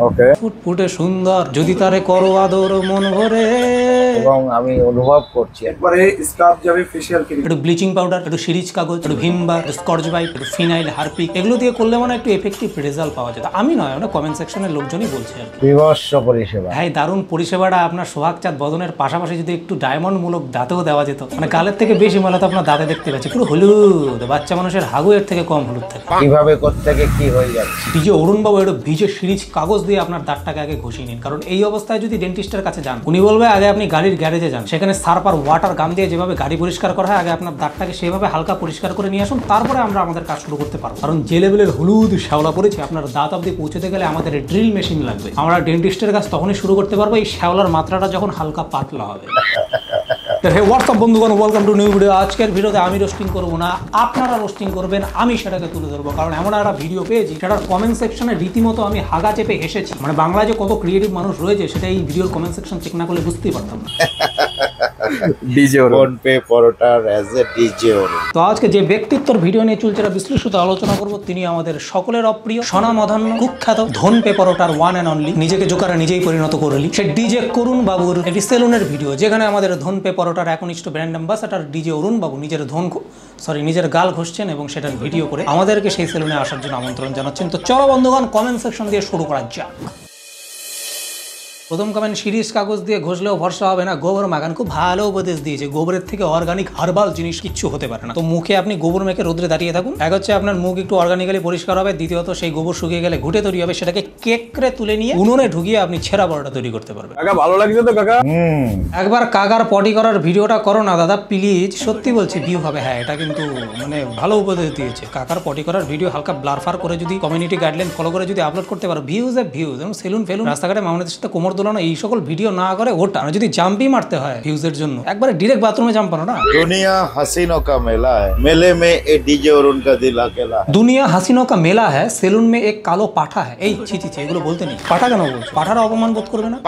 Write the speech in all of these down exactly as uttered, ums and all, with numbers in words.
ওকে, ফুটফুটে সুন্দর যদি তারে করো আদর মন ভরে। এবং আমি অনুভব করছি একবারে স্কার্ফ যাবে ফেশিয়াল ক্রিম, একটু ব্লিচিং পাউডার, একটু সিরিজ কাগজ, একটু ভিম বার, একটু স্কচ ব্রাইট, একটু ফিনাইল, হারপিক, এগুলো দিয়ে করলে মানে একটু এফেক্টিভ রেজাল্ট পাওয়া যায়। আমি নয়, মানে কমেন্ট সেকশনের লোকজনই বলছে আর কি। বিভৎস পরিষেবা। হ্যাঁ, দারুণ পরিষেবাটা আপনার সোহাগ চাঁদ বদনের পাশাপাশি যদি একটু ডায়মন্ড মূলক দাঁতেও দেওয়া যেত, মানে গালের থেকে বেশি ময়লা তো আপনার দাঁতে দেখতে পাচ্ছি, পুরো হলুদ। বাচ্চা মানুষের হাগু এর থেকে কম হলুদ থাকে। কিভাবে কোত্থেকে কি হয়ে যাচ্ছে। ডিজে অরুণবাবু একটু ভিজে সিরিজ কাগজ দিয়ে আপনার দাঁতটাকে আগে ঘষিয়ে নিন, কারণ এই অবস্থায় যদি ডেন্টিস্টের কাছে যান, উনি বলবে আগে আপনি গাড়ির গ্যারেজে যান, সেখানে সার্ফ আর ওয়াটার গান দিয়ে যেভাবে গাড়ি পরিষ্কার করা হয়, আগে আপনার দাঁতটাকে সেভাবে হালকা পরিষ্কার করে নিয়ে আসুন, তারপরে আমরা আমাদের কাজ শুরু করতে পারবো। কারণ যে লেভেলের হলুদ শ্যাওলা পড়েছে, আপনার দাঁত অব্দি পৌঁছতে গেলে আমাদের ড্রিল মেশিন লাগবে। আমরা ডেন্টিস্টের কাজ তখনই শুরু করতে পারবো এই শ্যাওলার মাত্রাটা যখন হালকা পাতলা হবে। হে হোয়াটসঅ্যাপ বন্ধুগণ, ওয়েলকাম টু নিউ ভিডিও। আজকের ভিডিওতে আমি রোস্টিং করবো না, আপনারা রোস্টিং করবেন, আমি সেটাকে তুলে ধরবো। কারণ এমন একটা ভিডিও পেয়েছি সেটার কমেন্ট সেকশনে রীতিমতো আমি হাগা চেপে হেসেছি। মানে বাংলায় যে কত ক্রিয়েটিভ মানুষ রয়েছে সেটা এই ভিডিওর কমেন্ট সেকশন চেক না করলে বুঝতেই পারতাম না। ডিজে ফোন পে পরোটার অ্যাজ এ ডিজে অরুণ। তো আজকে যে ব্যক্তিত্বর ভিডিও নিয়ে চুলচেরা বিশ্লেষিত আলোচনা করব, তিনি আমাদের সকলের অপ্রিয়, স্বনামধন্য, কুখ্যাত ধন পে পরোটার ওয়ান অ্যান্ড অনলি, নিজেকে জোকারে নিজেই পরিণত করলি সে ডিজে করুণ বাবুর একটি সেলুনের ভিডিও, যেখানে আমাদের ধন পে পরোটার একনিষ্ঠ ব্র্যান্ড অ্যাম্বাসাডার ডিজে অরুণ বাবু নিজের ধন সরি নিজের গাল ঘষছেন এবং সেটার ভিডিও করে আমাদেরকে সেই সেলুনে আসার জন্য আমন্ত্রণ জানাচ্ছেন। তো চলো বন্ধুগণ, কমেন্ট সেকশন দিয়ে শুরু করা যাক। প্রথম কমেন্ট, সিরিজ কাগজ দিয়ে ঘষলেও ভরসা হবে না, গোবর মাগান। খুব ভালো উপদেশ দিয়েছে। গোবরের থেকে অর্গানিক হার্বাল জিনিস কিচ্ছু হতে পারে না। তো মুখে আপনি গোবর মেখে রোদ্রে দাঁড়িয়ে থাকুন। এক হচ্ছে আপনার মুখ একটু অর্গানিক্যালি পরিষ্কার হবে, দ্বিতীয়ত সেই গোবর শুকিয়ে গেলে ঘুটে তৈরি হবে, সেটাকে কেকড়ে তুলে নিয়ে উনুনে ঢুকিয়ে আপনি ছেঁড়া বড়টা তৈরি করতে পারবেন। কাকা ভালো লাগছে তো কাকা? একবার কাকার পটি করার ভিডিওটা করো না দাদা প্লিজ, সত্যি বলছি ভিউ হবে। হ্যাঁ, এটা কিন্তু মানে ভালো উপদেশ দিয়েছে। কাকার পটি করার ভিডিও হালকা ব্লার ফার করে যদি কমিউনিটি গাইডলাইন ফলো করে যদি আপলোড করতে পারো, ভিউজ এ ভিউজ। এবং সেলুন ফেলুন, রাস্তাঘাটে মামলাদের সাথে কোমর দোলানো, এই সকল ভিডিও না করে ওটা যদি জাম্পই মারতে হয় ভিউজের জন্য, একবারে ডিরেক্ট বাথরুমে জাম্প মারো না। দুনিয়া হাসিনো কা মেলা है, मेले में ए डीजे অরুণ का दिल अकेला है। দুনিয়া হাসিনো কা মেলা है, সেলুন में एक কালো পাঠা है। এই ছি ছি ছি, এগুলো বলতে নেই। পাঠা কেন বলছো? পাঠারা অপমান বোধ করবে না?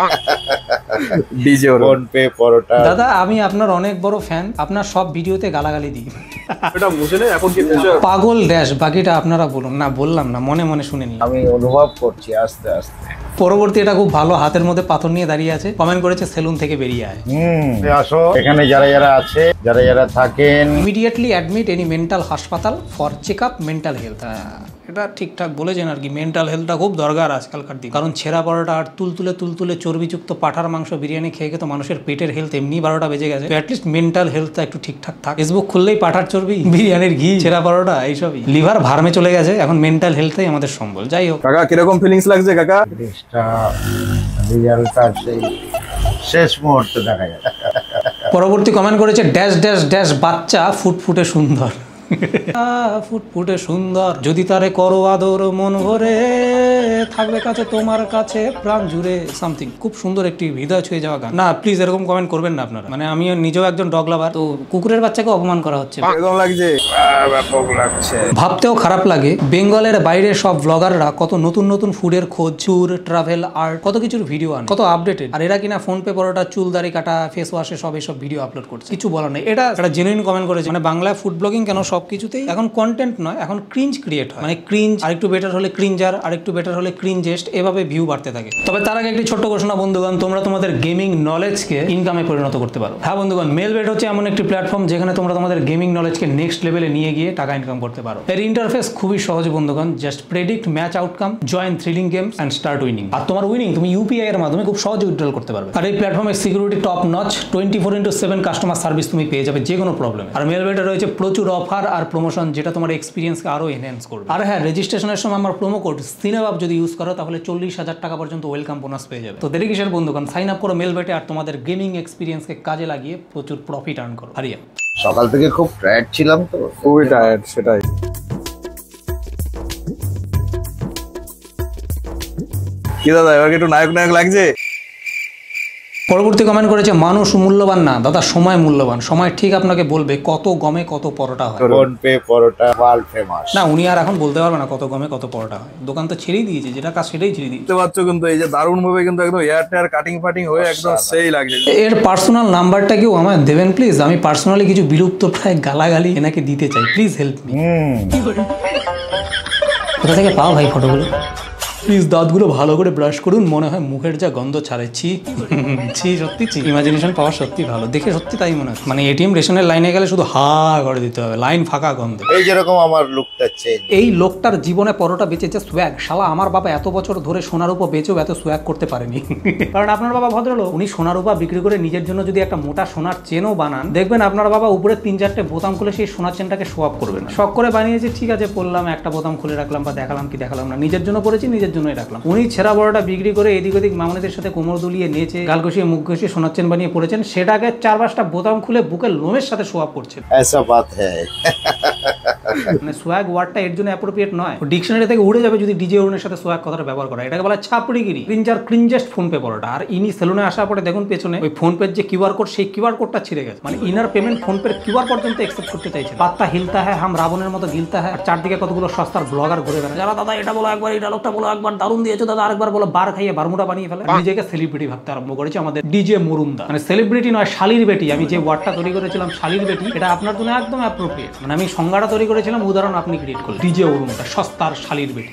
DJ PhonePe paratha. দাদা আমি আপনার অনেক বড় ফ্যান, আপনার সব ভিডিওতে গালাগালি দিই। এটা বুঝে নেই এখন কি পাগল ড্যাশ, বাকিটা আপনারা বলুন। না বললাম না, মনে মনে শুনে নি। আমি অনুভব করছি আস্তে আস্তে। পরবর্তী, এটা খুব ভালো, হাতের মধ্যে পাথর নিয়ে দাঁড়িয়ে আছে, কমেন্ট করেছে সেলুন থেকে বেরিয়ে আয়। হুম, আসো এখানে যারা যারা আছে, যারা যারা থাকেন, ইমিডিয়েটলি অ্যাডমিট এনি মেন্টাল হাসপাতাল for check up mental health. এটা ঠিকঠাক বলেছেন আর কি। মেন্টাল হেলথটা খুব দরকার আজকালকার দিন, কারণ ছেঁড়া পরোটা আর তুলতুলে তুলতুলে চর্বিযুক্ত পাঠার মাংস বিরিয়ানি খেয়ে খেয়ে তো মানুষের পেটের হেলথ এমনি বারোটা বেজে গেছে। অ্যাটলিস্ট মেন্টাল হেলথটা একটু ঠিকঠাক থাক। ফেসবুক খুললেই পাঠার চর্বি, বিরিয়ানির ঘি, ছেঁড়া পরোটা, এইসবই। লিভার ভার্মে চলে গেছে, এখন মেন্টাল হেলথটাই আমাদের সম্বল। যাই হোক কাকা কিরকম ফিলিংস লাগছে কাকা? রেজাল্টটা সেই শেষ মুহূর্তে দেখা যায়। পরবর্তী কমেন্ট করেছে ড্যাশ ড্যাশ ড্যাশ বাচ্চা ফুটফুটে সুন্দর। ফুটফুটে সুন্দর যদি তারে করো আদর মন ভরে, থাকবে কাছে তোমার কাছে প্রাণ জুড়ে, সামথিং। খুব সুন্দর একটি হৃদয় ছুঁয়ে যাওয়া গান। না প্লিজ এরকম কমেন্ট করবেন না আপনারা। মানে আমি নিজেও একজন ডগ লাভার, তো কুকুরের বাচ্চাকে অপমান করা হচ্ছে। কেমন লাগছে? ব্যাপক লাগছে। ভাবতেও খারাপ লাগে, বেঙ্গলের বাইরে সব ব্লগাররা কত নতুন নতুন ফুডের খোঁজ, ট্যুর, ট্রাভেল, আর্ট, কত কিছুর ভিডিও আন, কত আপডেটেড। আর এরা কিনা ফোন পে পরোটা, চুল দাড়ি কাটা, ফেস ওয়াশে সব এসব ভিডিও আপলোড করছে। কিছু বলার নেই। এটা একটা জেনুইন কমেন্ট করেছে। মানে বাংলায় ফুড ব্লগিং কেন সবকিছুতেই এখন কন্টেন্ট নয়, এখন ক্রিঞ্জ ক্রিয়েট হয়। মানে ক্রিঞ্জ আরেকটু বেটার হলে ক্রিঞ্জার, আরেকটু বেটার হলে ক্রিঞ্জেস্ট, এভাবে ভিউ বাড়তে থাকে। তবে তার আগে একটি ছোট্ট ঘোষণা বন্ধুগণ, তোমরা তোমাদের গেমিং নলেজকে ইনকামে পরিণত করতে পারো। হ্যাঁ বন্ধুগণ, মেলবেট হচ্ছে এমন একটি প্ল্যাটফর্ম যেখানে তোমরা তোমাদের গেমিং নলেজকে নেক্সট লেভেলে নিয়ে গিয়ে টাকা ইনকাম করতে পারো। এর ইন্টারফেস খুবই সহজ বন্ধুগণ। Just predict match outcome, join thrilling games and start winning. আর তোমার উইনিং তুমি ইউপিআই এর মাধ্যমে খুব সহজে উইথড্রল করতে পারবে। আর এই প্ল্যাটফর্মের security top notch, twenty four into seven customer service তুমি পেয়ে যাবে যে কোনো প্রবলেম। আর মেলবেটে রয়েছে প্রচুর অফার আর প্রমোশন, যেটা তোমার এক্সপিরিয়েন্সকে আরো এনহ্যান্স করবে। আর হ্যাঁ, রেজিস্ট্রেশনের সময় আমার প্রোমো কোড সিনেবাব যদি ইউজ করো তাহলে চল্লিশ হাজার টাকা পর্যন্ত ওয়েলকাম বোনাস পেয়ে যাবে। তো দেরি কিসের বন্ধুগণ, সাইন আপ করো মেলবেটে আর তোমাদের গেমিং এক্সপিরিয়েন্সকে কাজে লাগিয়ে প্রচুর প্রফিট আর্ন করো। হারিয়া সকাল থেকে খুব টায়ার্ড ছিলাম, তো খুবই টায়ার্ড। সেটাই কি দাদা, এবার একটু নায়ক নায়ক লাগছে। পরবর্তী কমেন্ট করেছে মানুষ মূল্যবান না দাদা, সময় মূল্যবান। সময় ঠিক আপনাকে বলবে কত গমে কত পরোটা হয়। PhonePe paratha world famous. না উনি আর এখন বলতে পারবে না কত গমে কত পরোটা হয়। দোকান তো ছেড়েই দিয়েছে, যেটা কাজ সেটাই ছেড়ে দিয়েছে। বুঝতে পারছো কিন্তু এই যে দারুণ ভাবে কিন্তু একদম এয়ার টায়ার কাটিং ফাটিং হয়ে একদম সেই লাগছে। এর পার্সোনাল নাম্বারটা কেউ আমায় দেবেন প্লিজ? আমি পার্সোনালি কিছু বিলুপ্ত প্রায় গালাগালি এনাকে দিতে চাই, প্লিজ হেল্প মি। কোথা থেকে পাও ভাই ফটোগুলো? প্লিজ দাঁতগুলো ভালো করে ব্রাশ করুন, মনে হয় মুখের যা গন্ধ ছাড়েছি ছি সত্যি ছি ইমাজিনেশন পাওয়ার সত্যি ভালো, দেখে সত্যি তাই মনে হয়। মানে এটিএম রেশনের লাইনে গেলে শুধু হা করে দিতে হবে, লাইন ফাঁকা গন্ধ। এই যেরকম আমার লুকটা চেঞ্জ। এই লোকটার জীবনে পরোটা বেঁচেছে সোয়াগ। শালা আমার বাবা এত বছর ধরে সোনার উপর বেচেও এত সোয়াগ করতে পারেনি কারণ আপনার বাবা ভদ্রলোক, উনি সোনার উপর বিক্রি করে নিজের জন্য যদি একটা মোটা সোনার চেনও বানান, দেখবেন আপনার বাবা উপরে তিন চারটে বোতাম খুলে সেই সোনার চেনটাকে শো আপ করবে না। শখ করে বানিয়েছে, ঠিক আছে পড়লাম, একটা বোতাম খুলে রাখলাম বা দেখালাম কি দেখালাম না, নিজের জন্য পড়েছি, নিজের জন্যই রাখলাম। উনি ছেঁড়া বড়টা বিক্রি করে এদিক ওদিক মামুনিদের সাথে কোমর দুলিয়ে নেচে গাল ঘষিয়ে মুখ ঘষিয়ে সোনার চেন বানিয়ে পড়েছেন, সেটাকে চার পাঁচটা বোতাম খুলে বুকের লোমের সাথে শো আপ করছেন। ऐसा बात है মানে সোয়াগ ওয়ার্ডটা এর জন্য অ্যাপ্রোপ্রিয়েট নয়, ডিকশনারি থেকে উড়ে যাবে যদি ডিজে অরুণের সাথে সোয়াগ কথাটা ব্যবহার করা। এটাকে বলা ছাপড়িগিরি, ক্রিঞ্জার ক্রিঞ্জেস্ট ফোন পে পড়াটা। আর ইনি সেলুনে আসার পরে দেখুন পেছনে ওই ফোন পের যে কিউআর কোড, সেই কিউআর কোডটা ছিঁড়ে গেছে। মানে ইনার পেমেন্ট ফোন পের কিউআর পর্যন্ত অ্যাকসেপ্ট করতে চাইছে। পাত্তা হিলতা হ্যাঁ হাম রাবণের মতো গিলতা হ্যাঁ। আর চারদিকে কতগুলো সস্তার ব্লগার ঘুরে বেড়ায়, যারা দাদা এটা বলো একবার, এই ডায়লগটা বলো একবার, দারুণ দিয়েছো দাদা আরেকবার বলো, বার খাইয়ে বারমুটা বানিয়ে ফেলে। নিজেকে সেলিব্রিটি ভাবতে আরম্ভ করেছে আমাদের ডিজে মুরুমদা। মানে সেলিব্রিটি নয়, শালির বেটি। আমি যে ওয়ার্ডটা তৈরি করেছিলাম শালির বেটি, এটা আপনার জন্য একদম অ্যাপ্রোপ্রিয়েট। মানে আমি সংজ্ঞাটা তৈরি করেছিলাম, উদাহরণ আপনি ক্রিয়েট করলেন। ডিজে অরুণদা সস্তার শালির বেটি।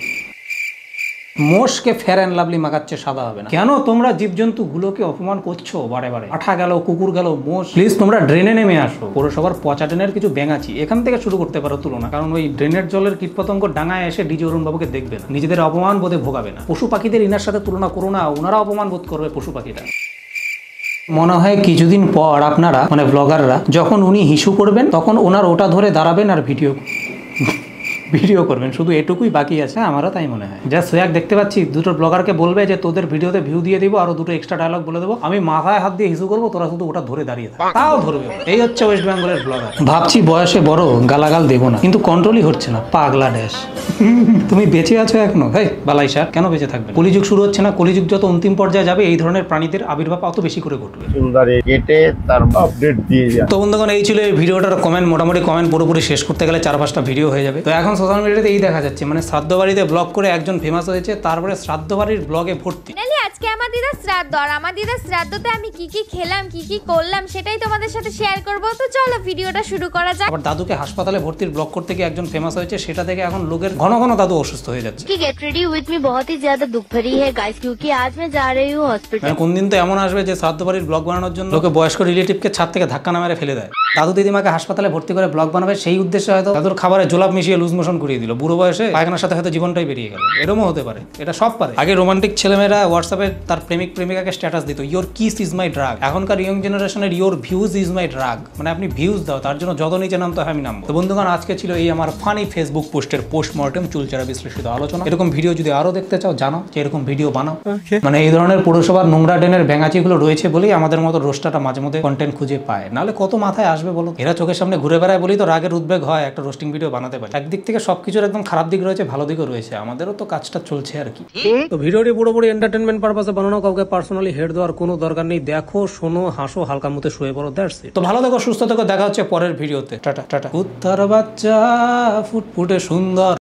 মোষকে ফেয়ার অ্যান্ড লাভলি মাখাচ্ছে, সাদা হবে না। কেন তোমরা জীবজন্তু গুলোকে অপমান করছো বারে বারে? আঠা গেল, কুকুর গেল, মোষ। প্লিজ তোমরা ড্রেনে নেমে আসো। পৌরসভার পচা ড্রেনের কিছু ব্যাঙাচি এখান থেকে শুরু করতে পারো তুলনা, কারণ ওই ড্রেনের জলের কীটপতঙ্গ ডাঙায় এসে ডিজে অরুণ বাবুকে দেখবে না, নিজেদের অপমান বোধে ভোগাবে না। পশু পাখিদের ইনার সাথে তুলনা করো না, ওনারা অপমান বোধ করবে পশু পাখিটা। মনে হয় কিছুদিন পর আপনারা মানে ব্লগাররা যখন উনি হিসু করবেন, তখন ওনার ওটা ধরে দাঁড়াবেন আর ভিডিও ভিডিও করবেন, শুধু এটুকুই বাকি আছে। আমারও তাই মনে হয়। যা সোয়াগ দেখতে পাচ্ছি, দুটো ব্লগারকে বলবে যে তোদের ভিডিওতে ভিউ দিয়ে দিব, আর দুটো এক্সট্রা ডায়লগ বলে দেবো, আমি মাথায় হাত দিয়ে হিসু করবো, তোরা শুধু ওটা ধরে দাঁড়িয়ে থাক, তাও ধরবে। এই হচ্ছে ওয়েস্ট বেঙ্গলের ব্লগার। ভাবছি বয়সে বড়, গালাগাল দেবো না, কিন্তু কন্ট্রোলই হচ্ছে না। পাগলা ড্যাশ তুমি বেঁচে আছো এখনো? হেই বালাই স্যার, কেন বেঁচে থাকবে? কলিযুগ শুরু হচ্ছে না? কলিযুগ যত অন্তিম পর্যায়ে যাবে, এই ধরনের প্রাণীদের আবির্ভাব অত বেশি করে ঘটবে। চুলদারি কেটে তার আপডেট দিয়ে যায়। তো বন্ধুগণ, এই ছিল এই ভিডিওটার কমেন্ট। মোটামুটি কমেন্ট পুরোপুরি শেষ করতে গেলে চার পাঁচটা ভিডিও হয়ে যাবে। তো এখন সোশ্যাল মিডিয়াতে এই দেখা যাচ্ছে, মানে শ্রাদ্ধ বাড়িতে ব্লগ করে একজন ফেমাস হয়েছে, তারপরে শ্রাদ্ধ বাড়ির ব্লগে ভর্তি। আজকে আমার দিদার শ্রাদ্ধ, আর আমার দিদার শ্রাদ্ধতে আমি কি কি খেলাম, কি কি করলাম, সেটাই তোমাদের সাথে শেয়ার করব। তো চলো ভিডিওটা শুরু করা যাক। আবার দাদুকে হাসপাতালে ভর্তির ব্লগ করতে গিয়ে একজন ফেমাস হয়েছে, সেটা থেকে এখন লোকের ঘন ঘন দাদু অসুস্থ হয়ে যাচ্ছে। कि गेट रेडी विद मी बहुत ही ज्यादा दुख भरी है गाइस, क्योंकि आज मैं जा रही हूँ हॉस्पिटल। মানে কোন দিন তো এমন আসবে যে শ্রাদ্ধ বাড়ির ব্লগ বানানোর জন্য লোকে বয়স্ক রিলেটিভকে ছাদ থেকে ধাক্কা না মেরে ফেলে দেয়। দাদু দিদিমাকে হাসপাতালে ভর্তি করে ব্লগ বানাবে, সেই উদ্দেশ্যে হয়তো দাদুর খাবারে জোলাপ মিশিয়ে লুজ মোশন করিয়ে দিল, বুড়ো বয়সে পায়খানার সাথে হয়তো জীবনটাই বেরিয়ে গেল। এরকমও হতে পারে, এটা সব পারে। আগে রোমান্টিক ছেলেমেয়েরা হোয়াটসঅ্যাপে তার প্রেমিক প্রেমিকাকে স্ট্যাটাস দিত, your kiss is my drug. এখনকার ইয়ং জেনারেশনের your views is my drug, মানে আপনি ভিউজ দাও, তার জন্য যত নিচে নামতে হয় আমি নামবো। তো বন্ধুগণ, আজকে ছিল এই আমার ফানি ফেসবুক পোস্টের পোস্টমর্টেম চুলচেরা বিশ্লেষিত আলোচনা। এরকম ভিডিও যদি আরো দেখতে চাও, জানো যে এরকম ভিডিও বানাও। মানে এই ধরনের পৌরসভার নোংরা ড্রেনের ব্যাঙাচিগুলো রয়েছে বলেই আমাদের মতো রোস্টারটা মাঝে মধ্যে কন্টেন্ট খুঁজে পায়, নাহলে কত মাথায় আসবে বলো? এরা চোখের সামনে ঘুরে বেড়ায় বলেই তো রাগের উদ্বেগ হয় একটা রোস্টিং ভিডিও বানাতে পারে। একদিক থেকে সবকিছুর একদম খারাপ দিক রয়েছে, ভালো দিকও রয়েছে, আমাদেরও তো কাজটা চলছে আর কি। তো ভিডিওটি পুরোপুরি এন্টারটেনমেন্ট পারপাসে বানানো, কাউকে পার্সোনালি হেড দেওয়ার কোনো দরকার নেই। দেখো, শোনো, হাসো, হালকা মতো শুয়ে পড়ো, দ্যাটস ইট। তো ভালো থেকো, সুস্থ থেকো, দেখা হচ্ছে পরের ভিডিওতে। Tata tata. উত্তর বাচ্চা ফুটফুটে সুন্দর।